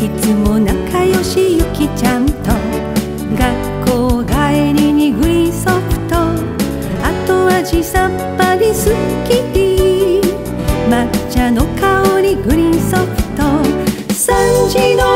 いつも仲良しゆきちゃんと学校帰りにグリーンソフト、後味さっぱりすっきり抹茶の香りグリーンソフト、3時の